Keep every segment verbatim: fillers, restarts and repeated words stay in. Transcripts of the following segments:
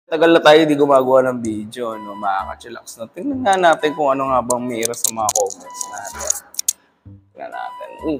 Tagal na tayo di gumagawa ng video, no, mga ka-chillax. No? Tingnan nga natin kung ano nga bang mayroon sa mga comments natin. Tingnan natin. Uy.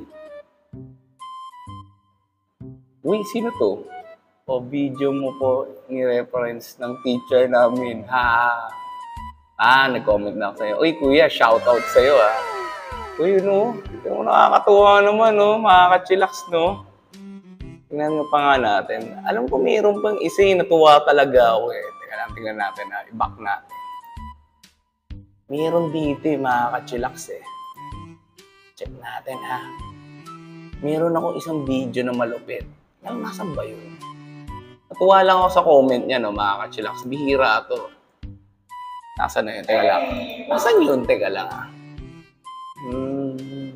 Uy, sino to? O, video mo po ni-reference ng teacher namin. Ha! Ah, nag-comment na ako sa'yo. Uy, kuya, shoutout sa'yo, ah. Uy, no? Yung nakakatuwa naman, no? Mga ka-chillax, no? Tingnan mo pa nga natin. Alam ko mayroon pang isa yung natuwa talaga ako eh. Teka lang, tingnan natin na. I-back natin. Mayroon dito eh, mga ka-chillax eh. Check natin ha. Mayroon ako isang video na malupit. Alam, nasan ba yun? Natuwa lang ako sa comment niya, no, mga ka-chillax. Bihira to. Nasaan na yun? Teka lang. Nasaan yun? Teka lang ha. Hmm.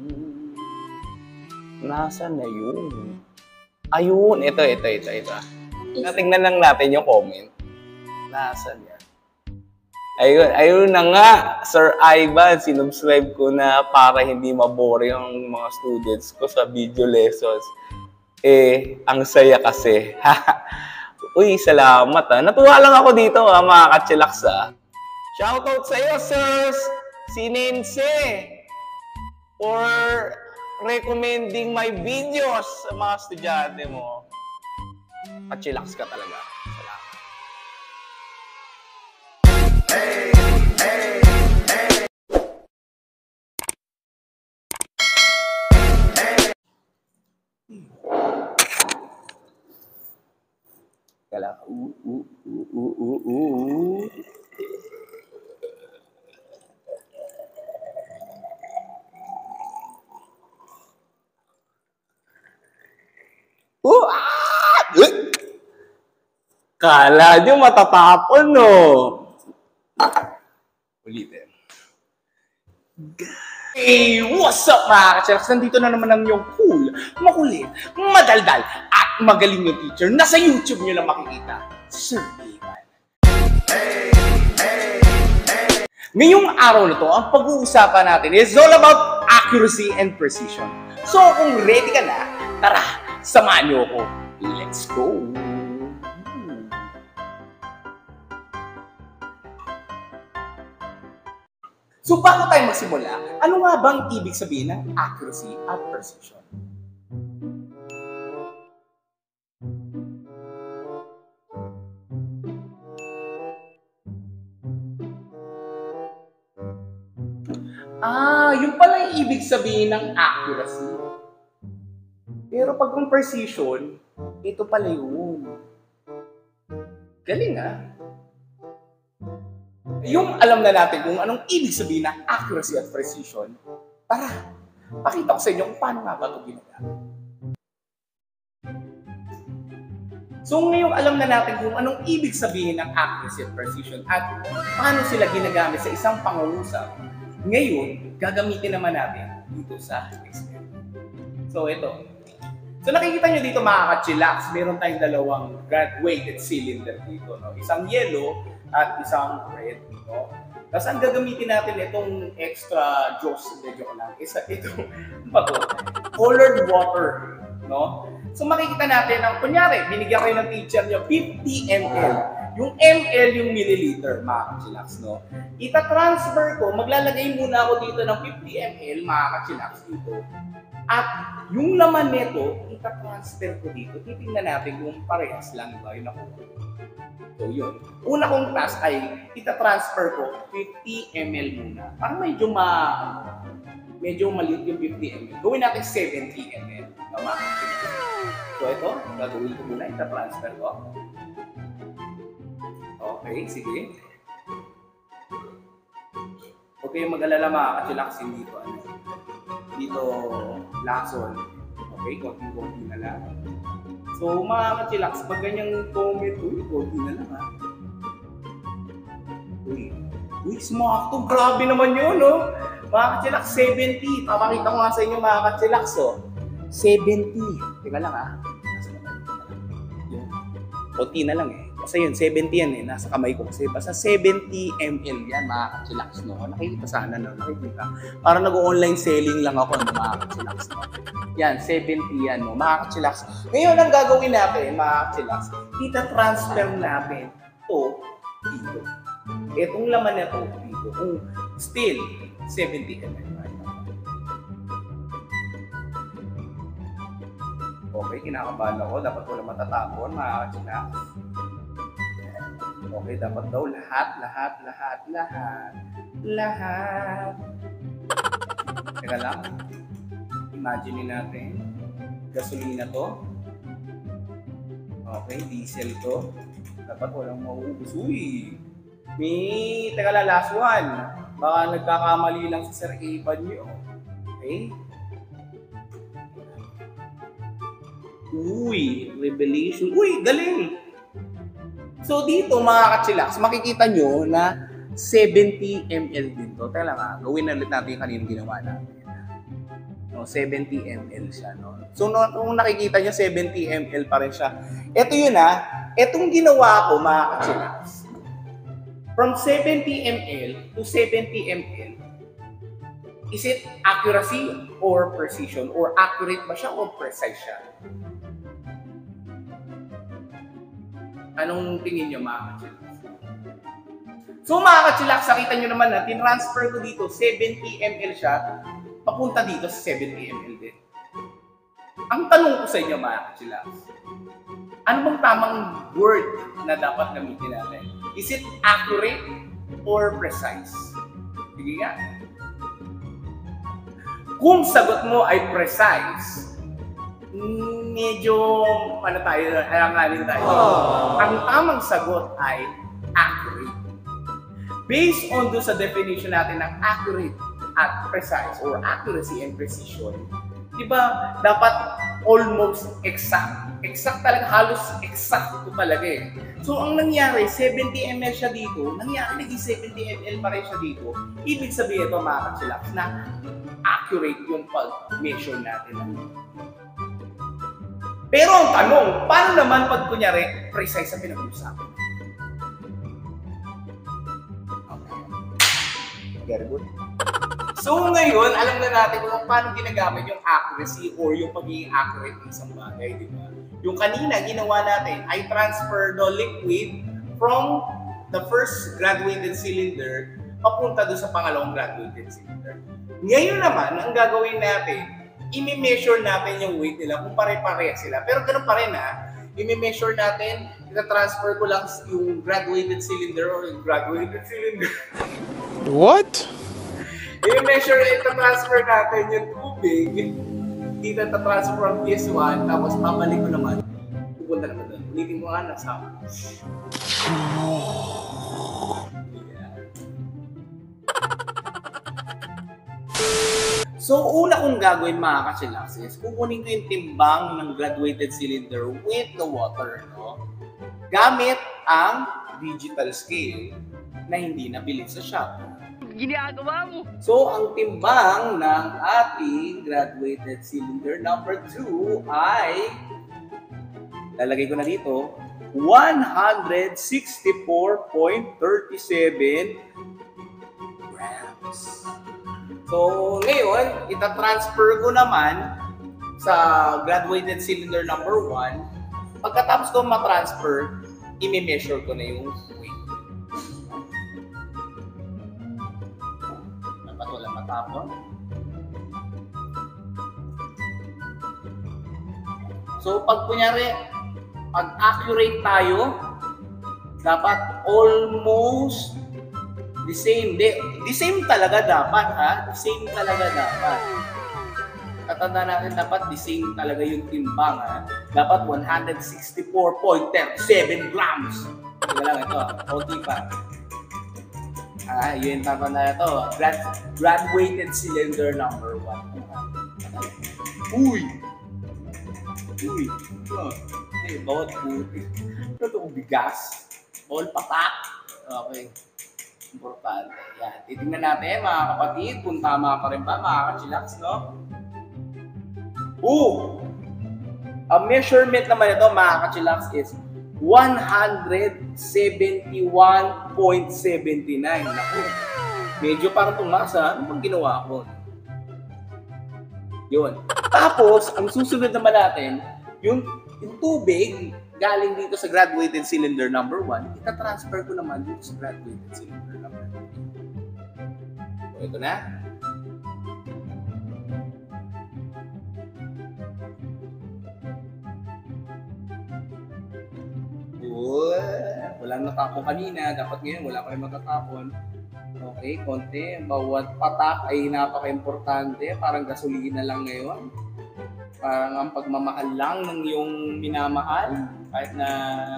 Nasaan na yun? Ayun, ito, ito, ito, ito. Natingnan lang natin yung comment. Nasaan yan? Ayun, ayun na nga, Sir Ivan, sinubscribe ko na para hindi mabore yung mga students ko sa video lessons. Eh, ang saya kasi. Uy, salamat ha. Natuwa lang ako dito ha, mga ka-chillax ha. Shoutout sa iyo, sirs! Si Nense! For recommending my videos sa mga estudyante mo. Ka-chillax ka talaga. Salamat. Hey, hey, hey. Kala, uh, uh, uh, uh, uh, uh. Uh, ah! Kala nyo matatapon, no? Ulitin. Hey, what's up, mga ka-chillax? Nandito na naman ang yung cool, makulit, madaldal, at magaling yung teacher na sa YouTube nyo lang makikita, Sir Ivan. Hey, hey, hey. Ngayong araw na to, ang pag-uusapan natin is all about accuracy and precision. So, kung ready ka na, tara! Samahan niyo ako. Let's go! So, bago tayo magsimula, ano nga bang ibig sabihin ng accuracy at precision? Ah, yung pala yung ibig sabihin ng accuracy. Pero pag yung precision, ito pala yun. Galing ah. Yung alam na natin kung anong ibig sabihin ng accuracy at precision, tara, pakita ko sa inyo kung paano nga ba ito ginagamit. So ngayong alam na natin kung anong ibig sabihin ng accuracy at precision at paano sila ginagamit sa isang pangungusap, ngayon, gagamitin naman natin dito sa experiment. So ito. So nakikita nyo dito mga ka-chillax, meron tayong dalawang weighted cylinder dito. No? Isang yellow at isang red. No? Tapos ang gagamitin natin itong extra juice, medyo ko lang, isa itong colored water. No? So makikita natin, ang, kunyari, binigyan kayo ng teacher nyo, fifty milliliters. Yung ml yung milliliter, mga ka-chillax. No? Ita-transfer ko, maglalagay muna ako dito ng fifty milliliters, mga ka-chillax, dito. At yung laman nito, ita-transfer ko dito. Titingnan natin kung parehas lang ba yung nakuha. So yun. Una kong task ay ita-transfer ko fifty milliliters muna. Parang medyo ma medyo maliit yung fifty milliliters. Gawin natin seventy milliliters. Tama. So ito, gagawin ko muna. Ita-transfer ko. Okay, sige. Huwag kayong mag-alala mga ka-chillaxin dito. Ano? Dito, lason. Okay, konti-konti na lang. So, mga ka-chillax, pag ganyang comment, uy, konti na lang ha. Uy, uy, smakto. Grabe naman yun, no? Mga ka-chillax, seventy. Papakita ko nga sa inyo, mga ka-chillax, oh. seventy. Teka lang ha. Konti na lang eh. Kasi yun, seventy yan eh. Nasa kamay ko kasi. Basta seventy milliliters yan, mga ka-chillax, no? Nakikita sana, no? Nakikita. Para nag-online selling lang ako, no, mga ka-chillax, no? Yan, seventy yan, no? Mga ka-chillax. Ngayon, ang gagawin natin, mga ka-chillax, ita-transfer natin to dito. Itong laman na to dito, kung still seventy milliliters. Okay, kinakabahan ako. Dapat wala matatapon, mga kachilax. Okay, dapat daw lahat, lahat, lahat, lahat, lahat. Teka lang. Imagine natin. Gasolina to. Okay, diesel to. Dapat walang mauubos. Uy! May, teka lang, last one. Baka nagkakamali lang sa Sir Evan nyo. Okay? Uy! Revelation. Uy! Galing! So dito mga kachilax, makikita nyo na seventy milliliters din to. Teka lang ha, gawin na ulit natin yung kanina ginawa natin. No, seventy milliliters siya. No? So no, nung nakikita nyo, seventy milliliters pa rin siya. Ito yun ha, itong ginawa ko mga kachilax. From seventy milliliters to seventy milliliters, is it accuracy or precision? Or accurate ba siya o precise siya? Anong tingin nyo mga kachilax? So mga kachilax, nakita nyo naman na tinransfer ko dito, seventy milliliters siya, papunta dito sa seventy milliliters din. Ang tanong ko sa inyo mga kachilax, ano bang tamang word na dapat gamitin natin? Is it accurate or precise? Sige nga. Kung sagot mo ay precise, medyo, ano tayo, alanganin tayo. Aww. Ang tamang sagot ay accurate. Based on do sa definition natin ng accurate at precise or accuracy and precision, di ba, dapat almost exact. Exact talaga, halos exact ito talaga eh. So, ang nangyari, seventy milliliters siya dito, nangyari naging seventy milliliters pa rin siya dito. Ibig sabihin ito, mga kachilax, na accurate yung pag-measure natin. Pero ang tanong, paano naman pag kunyari, precise ang pinag-uusapan? Okay. Very good. So ngayon, alam na natin kung paano ginagamit yung accuracy or yung pagiging accurate ng isang bagay, di ba? Yung kanina, ginawa natin, I transfer the liquid from the first graduated cylinder papunta doon sa pangalawang graduated cylinder. Ngayon naman, ang gagawin natin, i-measure natin yung weight nila kung pare-pareha sila. Pero ganun pa rin ha, i-measure natin, ita-transfer ko lang yung graduated cylinder or yung graduated cylinder. What? I-measure, ita-transfer natin yung tubig, dito ita-transfer from P S one, tapos babalik ko naman, pupunta naman doon. Ulitin ko nga na sa So, una kong gagawin mga kachilax is kukunin ko yung timbang ng graduated cylinder with the water, no? Gamit ang digital scale na hindi nabili sa shop. Ginagawa mo! So, ang timbang ng ating graduated cylinder number two ay, lalagay ko na dito, one hundred sixty-four point three seven grams. So, ngayon, ita-transfer ko naman sa graduated cylinder number one. Pagkatapos ko ma-transfer, i-measure ko na yung weight. Dapat wala matapon. So, pag kunyari, pag accurate tayo, dapat almost the same. De, the same talaga dapat, ha? The same talaga dapat. Tatanda natin dapat the same talaga yung timbang, ha? Dapat one hundred sixty-four point three seven grams. Sige lang ito, konti pa. Ah, yun tatanda na ito. Grad, graduated cylinder number one. Uy! Uy! Oh, eh, bawat puti. Ito itong bigas. Bawal patak. Okay. Importante. Yan. Titingnan natin mga kapatid kung tama pa rin ba mga kachilax, no? Oo! Ang measurement naman ito mga kachilax is one hundred seventy-one point seven nine. Naku, medyo parang tumasa. Ano bang ginawa ko? Yun. Tapos, ang susunod naman natin, yung, yung tubig, galing dito sa graduated cylinder number one, ita-transfer ko naman dito sa graduated cylinder number two. So, ito na. Walang natapon kanina, dapat ngayon wala pa rin matatapon. Okay, konti. Bawat patak ay napaka-importante, parang gasolina lang ngayon. Parang ang pagmamahal lang ng iyong minamahal, kahit na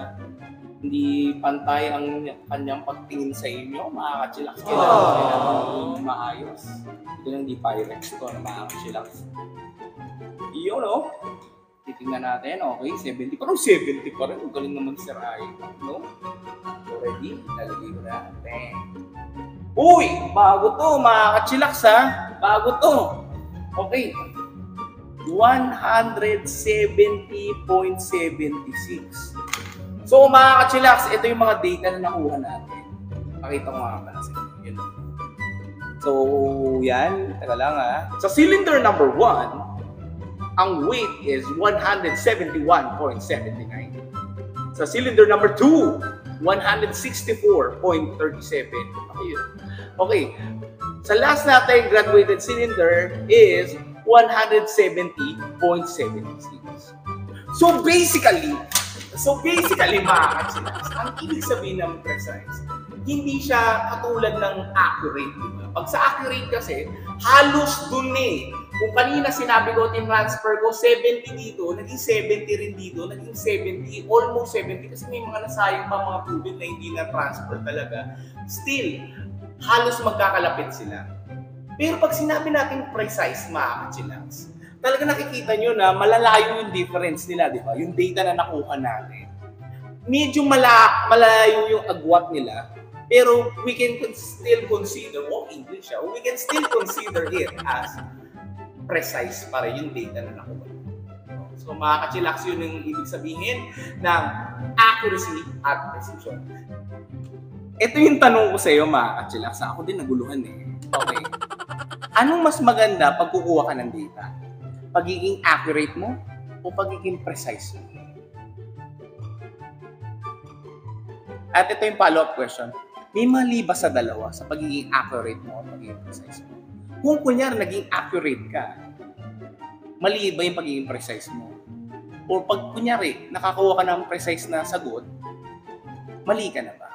hindi pantay ang kanyang pagtingin sa inyo, makakachillax kailangan maayos. Ito lang di Pyrex to na makakachillax. Iyon no? Titingnan natin, okay, seventy. Parang seventy pa rin. Ang galing naman si Rai. No? So, ready? Lalagay ko na. Bang. Uy! Bago to. Makakachillax ha. Bago to. Okay. one seventy point seven six. So, makakachillax. Ito yung mga data na nakuha natin. Pakita ko nga pala sa inyo. So, yan. Taga lang ha. Sa cylinder number one, ang weight is one seventy-one point seven nine. Sa cylinder number two, one sixty-four point three seven. Okay. Okay. Sa last natin graduated cylinder is one seventy point seven six. So basically, so basically mga kachillax, ang ibig sabihin ng precise, hindi siya katulad ng accurate. Diba? Pag sa accurate kasi, halos dun eh. Kung kanina sinabi ko, tin-transfer ko, seventy dito, naging seventy rin dito, naging seventy, almost seventy, kasi may mga nasayang pa mga tubig na hindi na-transfer talaga. Still, halos magkakalapit sila. Pero pag sinabi natin precise, mga kachillax, talaga nakikita nyo na malalayo yung difference nila, di ba? Yung data na nakuha natin. Medyo mala malayo yung agwat nila, pero we can still consider, oh English ah, we can still consider it as precise para yung data na nakuha. So mga kachillax, yun yung ibig sabihin ng accuracy at precision. Ito yung tanong ko sa iyo mga kachillax. Ako din naguluhan eh. Okay. Anong mas maganda pag kukuha ka ng data? Pagiging accurate mo o pagiging precise mo? At ito yung follow-up question. May mali ba sa dalawa sa pagiging accurate mo o pagiging precise mo? Kung kunyari naging accurate ka, mali ba yung pagiging precise mo? O pag kunyari nakakuha ka ng precise na sagot, mali ka na ba?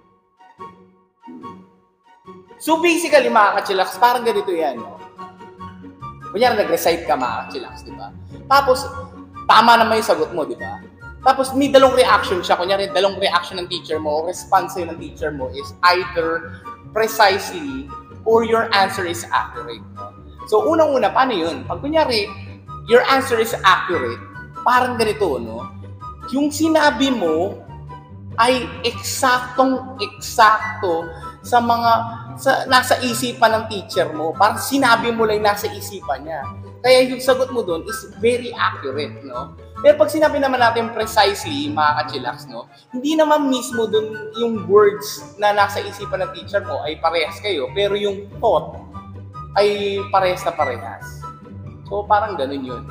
So basically mga kachillax, parang ganito yan. No? Kunyari nag-recite ka mga kachillax, di ba? Tapos, tama naman yung sagot mo, di ba? Tapos may dalawang reaction siya. Kunyari, dalawang reaction ng teacher mo, o response ng teacher mo is either precisely or your answer is accurate. So, unang-una, paano yun? Pag kunyari, your answer is accurate, parang ganito, no? Yung sinabi mo ay eksaktong-eksakto sa mga, sa, nasa isipan ng teacher mo. Parang sinabi mo lang nasa isipan niya. Kaya yung sagot mo doon is very accurate, no? Pero pag sinabi naman natin precisely, mga kachillax, no? Hindi naman mismo doon yung words na nasa isipan ng teacher mo ay parehas kayo, pero yung thought ay parehas na parehas. So, parang ganun yun.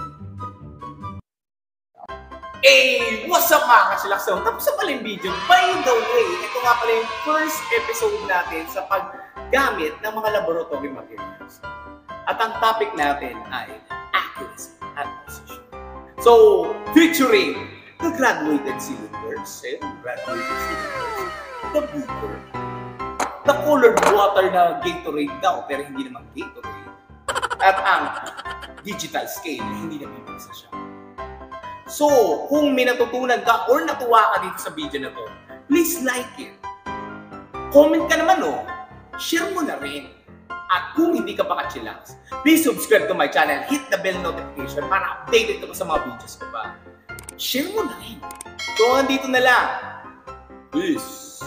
Hey! What's up mga kachillax? So, tapos na pala yung video. By the way, ito nga pala yung first episode natin sa paggamit ng mga laboratory materials. At ang topic natin ay accuracy at precision. So, featuring the graduated cylinders, eh, graduated cylinders, the beaker, the colored water na Gatorade daw, pero hindi naman Gatorade, at ang digital scale, hindi naman isa siya. So, kung may natutunan ka or natuwa ka dito sa video na to, please like it. Comment ka naman, oh. Share mo na rin. At kung hindi ka pa kachillax, please subscribe to my channel, hit the bell notification para updated ka pa sa mga videos ko pa. Share mo na rin. So, andito na lang. Peace.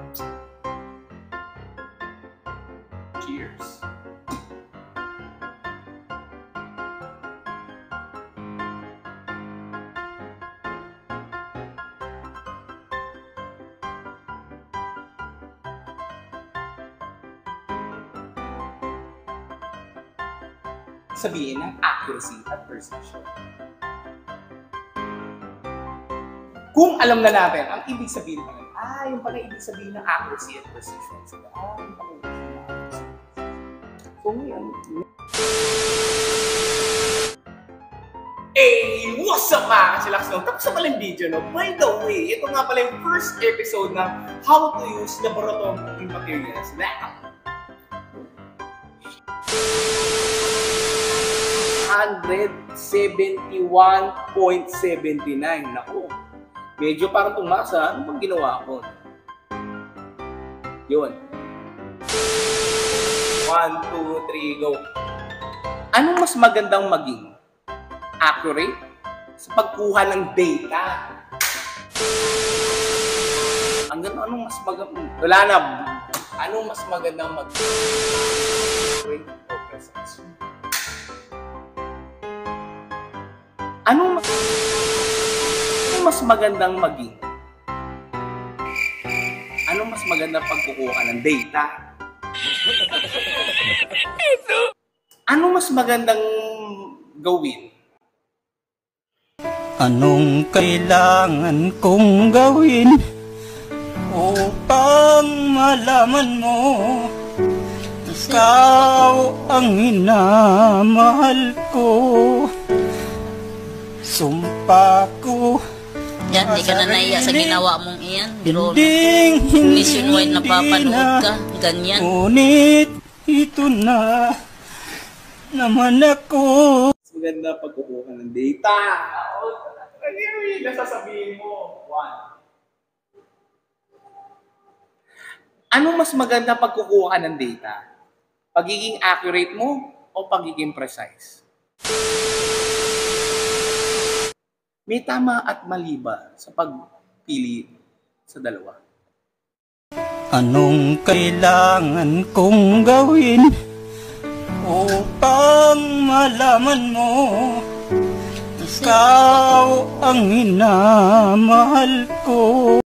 Cheers. Sabihin ng accuracy at precision. Kung alam na natin, ang ibig sabihin pa rin, ah, yung pala ibig sabihin ng accuracy at precision. So, ah, yung pala ibig sabihin ng accuracy. So, ngayon, hey, what's up mga kasilax? No? Tapos na pala yung video, no? By the way, ito nga pala yung first episode ng how to use laboratory materials na one seventy-one point seven nine. Naku, medyo parang tumasa. Ano bang ginawa ko? Yun. one, two, three, go. Anong mas magandang maging? Accurate sa pagkuha ng data. Ang ganda, anong mas magandang, wala na, anong mas magandang mag accurate o precise? Anong mas, anong mas magandang maging? Anong mas magandang pagkukuha ng data? Anong mas magandang gawin? Anong kailangan kong gawin upang malaman mo ikaw ang minamahal ko? Sumpa ko. Yan, di ka na naiya sa ginawa mong iyan. Biro Hinding, hindi nationwide na papanood ka. Ganyan. Ngunit ito na naman ako. Maganda pagkukuha ng data. Ano yung nasasabihin mo? One. Ano mas maganda pagkukuha ng data? Pagiging accurate mo o pagiging precise? May tama at mali ba sa pagpili sa dalawa? Anong kailangan kong gawin upang malaman mo ikaw ang minamahal ko?